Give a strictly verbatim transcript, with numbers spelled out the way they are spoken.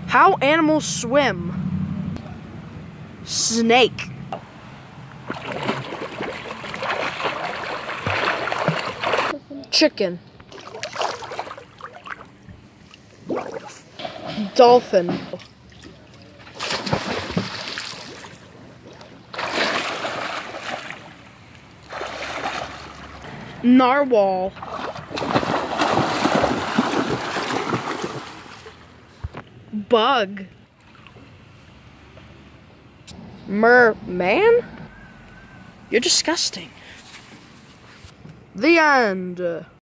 How animals swim. Snake. Chicken. Dolphin. Narwhal. Bug. Merman? You're disgusting. The end.